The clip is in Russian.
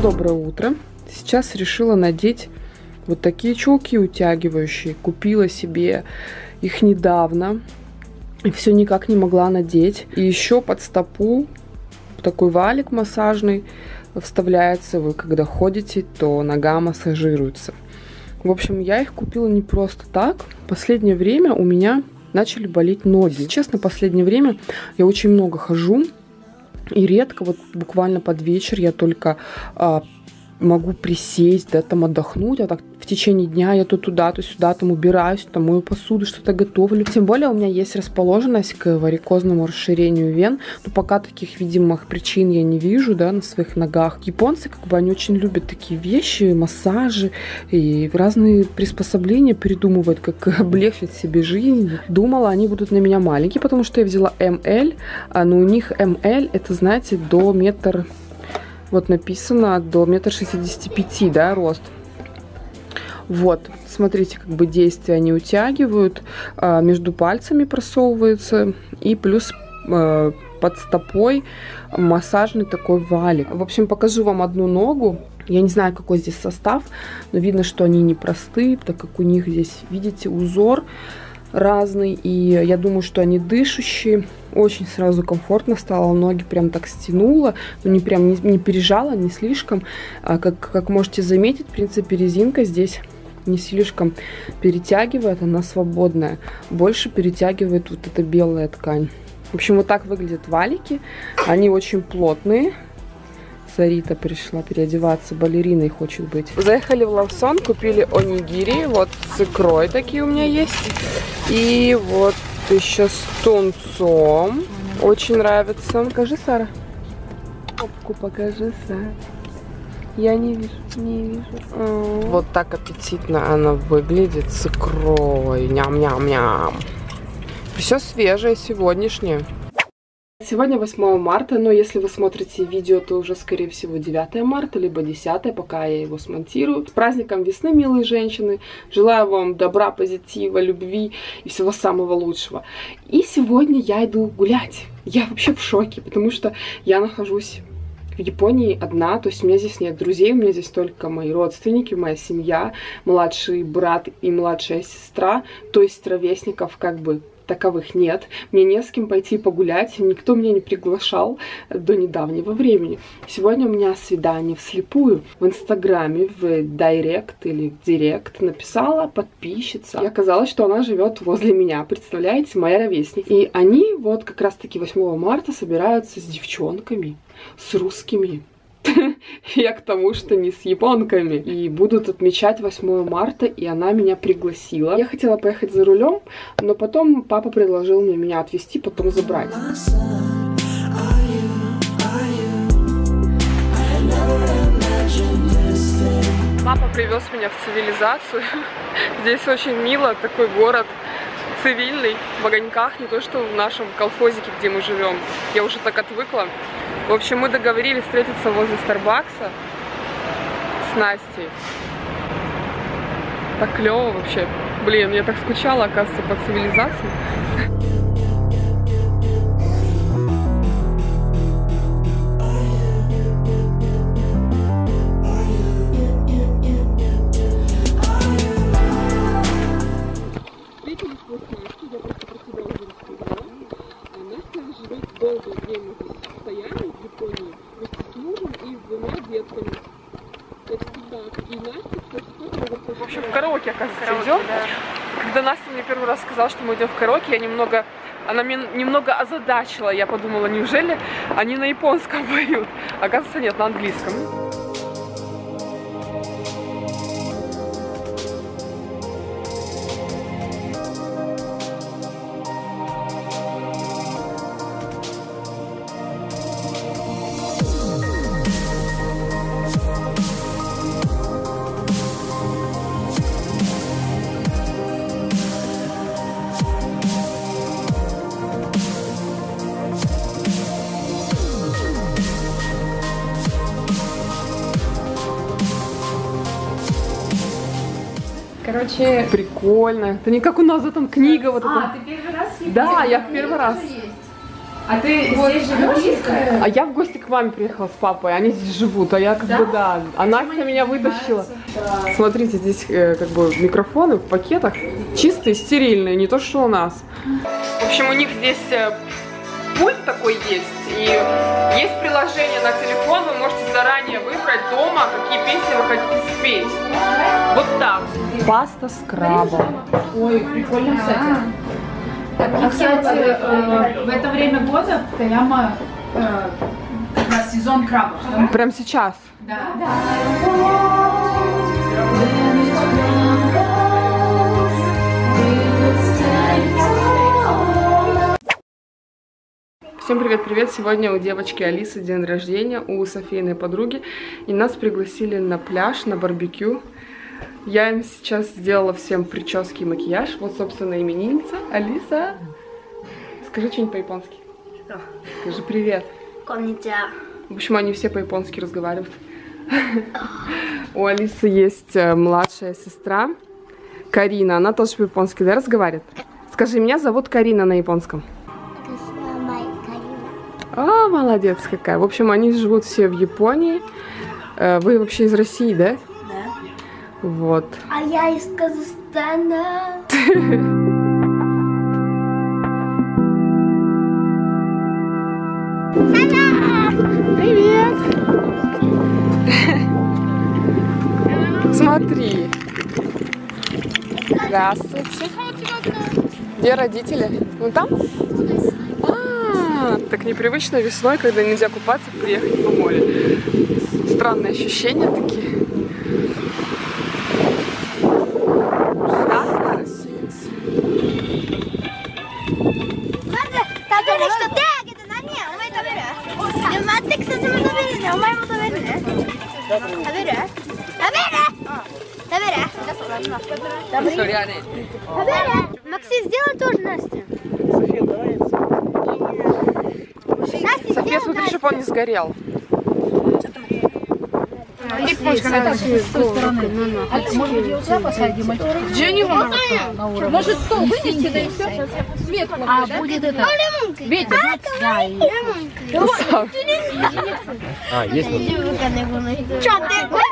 доброе утро. Сейчас решила надеть вот такие чулки утягивающие. Купила себе их недавно. И все никак не могла надеть. И еще под стопу такой валик массажный вставляется. Вы когда ходите, то нога массажируется. В общем, я их купила не просто так. В последнее время у меня начали болеть ноги. Честно, в последнее время я очень много хожу. И редко, вот буквально под вечер я только могу присесть, да, там отдохнуть, а так в течение дня я то туда, то сюда, там убираюсь, там мою посуду, что-то готовлю. Тем более у меня есть расположенность к варикозному расширению вен, но пока таких видимых причин я не вижу, да, на своих ногах. Японцы, как бы, они очень любят такие вещи, массажи и разные приспособления придумывают, как облегчить себе жизнь. Думала, они будут на меня маленькие, потому что я взяла МЛ, но у них МЛ, это, знаете, до метр... Вот написано до 1,65 м, да, рост. Вот, смотрите, как бы действия они утягивают, между пальцами просовывается, и плюс под стопой массажный такой валик. В общем, покажу вам одну ногу. Я не знаю, какой здесь состав, но видно, что они непростые, так как у них здесь, видите, узор разный, и я думаю, что они дышащие. Очень сразу комфортно стало, ноги прям так стянуло, но не прям не пережала, не слишком. Как можете заметить, в принципе, резинка здесь не слишком перетягивает, она свободная. Больше перетягивает вот эта белая ткань. В общем, вот так выглядят валики. Они очень плотные. Сарита пришла переодеваться, балериной хочет быть. Заехали в Лавсон, купили онигири, вот с икрой такие у меня есть. И вот еще с тунцом. Очень нравится. Покажи, Сара. Попку покажи, Сара. Я не вижу, не вижу. Вот так аппетитно она выглядит с икрой. Ням-ням-ням. Все свежее, сегодняшнее. Сегодня 8 марта, но если вы смотрите видео, то уже, скорее всего, 9 марта, либо 10, пока я его смонтирую. С праздником весны, милые женщины! Желаю вам добра, позитива, любви и всего самого лучшего. И сегодня я иду гулять. Я вообще в шоке, потому что я нахожусь в Японии одна, то есть у меня здесь нет друзей, у меня здесь только мои родственники, моя семья, младший брат и младшая сестра, то есть ровесников как бы таковых нет. Мне не с кем пойти погулять, никто меня не приглашал до недавнего времени. Сегодня у меня свидание вслепую в Инстаграме, в Директ или в Директ написала подписчица. И оказалось, что она живет возле меня, представляете, моя ровесница. И они вот как раз-таки 8 марта собираются с девчонками, с русскими. Я к тому, что не с японками. И будут отмечать 8 марта, и она меня пригласила. Я хотела поехать за рулем, но потом папа предложил мне меня отвезти, потом забрать. Папа привез меня в цивилизацию. Здесь очень мило, такой город цивильный, в огоньках, не то что в нашем колхозике, где мы живем. Я уже так отвыкла. В общем, мы договорились встретиться возле Старбакса с Настей. Так клево вообще. Блин, я так скучала, оказывается, по цивилизации. Встретились мы с Настей, я просто про тебя уже рассказала. Настя живет долгое время здесь в Таяне, в Японии, вместе с мужем и с 2 детками. Это так. И Настя, кстати, в общем, в караоке, оказывается, идем. Да. Когда Настя мне первый раз сказала, что мы идем в караоке, она меня немного озадачила. Я подумала, неужели они на японском поют? Оказывается, нет, на английском. Короче... Прикольно. Это не как у нас, там книга вот эта. А, ты первый раз? Да, я в первый раз. А ты здесь живешь? А я в гости к маме приехала с папой, они здесь живут, а я как бы, да. А Настя меня вытащила. Да. Смотрите, здесь как бы микрофоны в пакетах чистые, стерильные, не то что у нас. В общем, у них здесь пульт такой есть, и есть приложение на телефон, вы можете заранее выбрать дома, какие песни вы хотите спеть. Вот так. Паста с крабом. Ой, прикольно, кстати. А, кстати, в это время года в Тояма как раз сезон крабов. Прям сейчас? Да. Всем привет-привет! Сегодня у девочки Алисы день рождения, у Софийной подруги. И нас пригласили на пляж, на барбекю. Я им сейчас сделала всем прически и макияж. Вот, собственно, именинница Алиса. Скажи что-нибудь по-японски. Что? Скажи привет. Коннича. В общем, они все по-японски разговаривают. У Алисы есть младшая сестра Карина. Она тоже по-японски, да, разговаривает? Скажи, меня зовут Карина на японском. А, молодец какая. В общем, они живут все в Японии. Вы вообще из России, да? Да. Вот. А я из Казахстана. Привет! Смотри. Здравствуйте. Где родители? Ну там? Так непривычно весной, когда нельзя купаться, приехать на море. Странные ощущения такие. Ужасно рассеялся. Максим, сделай тоже, Настя. София, смотри, чтобы он не сгорел. Где они вам? Может, стол вынести, да и все? Свет, а будет это? Ветер. А, есть вот.